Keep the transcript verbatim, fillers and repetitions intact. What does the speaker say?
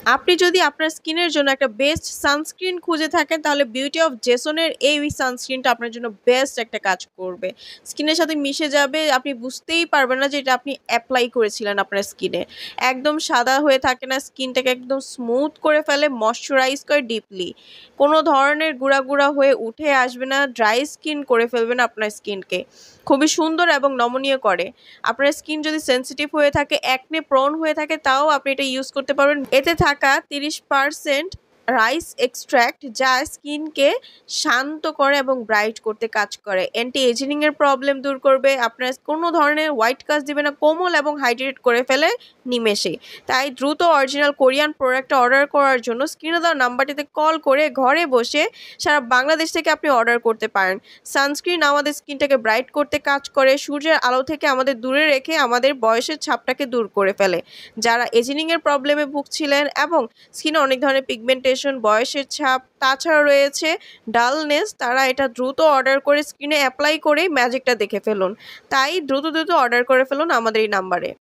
আপনি যদি আপনার স্কিনের জন্য একটা বেস্ট সানস্ক্রিন খুঁজে থাকেন তাহলে বিউটি অফ জেসনের এই সানস্ক্রিনটা আপনার জন্য বেস্ট একটা কাজ করবে। স্কিনের সাথে মিশে যাবে, আপনি বুঝতেই পারবেন না যে এটা আপনি অ্যাপ্লাই করেছিলেন আপনার স্কিনে। একদম সাদা হয়ে থাকে না, স্কিনটাকে একদম স্মুথ করে ফেলে, ময়শ্চারাইজ করে ডিপলি। কোনো ধরনের গুঁড়া গুঁড়া হয়ে উঠে আসবে না, ড্রাই স্কিন করে ফেলবে না আপনার স্কিনকে। খুবই সুন্দর এবং নমনীয় করে। আপনার স্কিন যদি সেন্সিটিভ হয়ে থাকে, অ্যাকনে প্রোন হয়ে থাকে, তাও আপনি এটা ইউজ করতে পারবেন। এতে থাকা তিরিশ পার্সেন্ট রাইস এক্সট্র্যাক্ট যা স্কিনকে শান্ত করে এবং ব্রাইট করতে কাজ করে, অ্যান্টি এজিং এর প্রবলেম দূর করবে, আপনার কোনো ধরনের হোয়াইট কাজ দিবে না, কোমল এবং হাইড্রেট করে ফেলে নিমেষে। তাই দ্রুত অরিজিনাল কোরিয়ান প্রোডাক্ট অর্ডার করার জন্য স্ক্রিনে দেওয়া নাম্বারটিতে কল করে ঘরে বসে সারা বাংলাদেশ থেকে আপনি অর্ডার করতে পারেন। সানস্ক্রিন আমাদের স্কিনটাকে ব্রাইট করতে কাজ করে, সূর্যের আলো থেকে আমাদের দূরে রেখে আমাদের বয়সের ছাপটাকে দূর করে ফেলে। যারা এজিং এর প্রবলেমে ভুগছিলেন এবং স্কিনে অনেক ধরনের পিগমেন্টেশন, বয়সের ছাপ, তাছাড়া রয়েছে ডালনেস, তারা এটা দ্রুত অর্ডার করে স্ক্রিনে অ্যাপ্লাই করেই ম্যাজিকটা দেখে ফেলুন। তাই দ্রুত দ্রুত অর্ডার করে ফেলুন আমাদের এই নাম্বারে।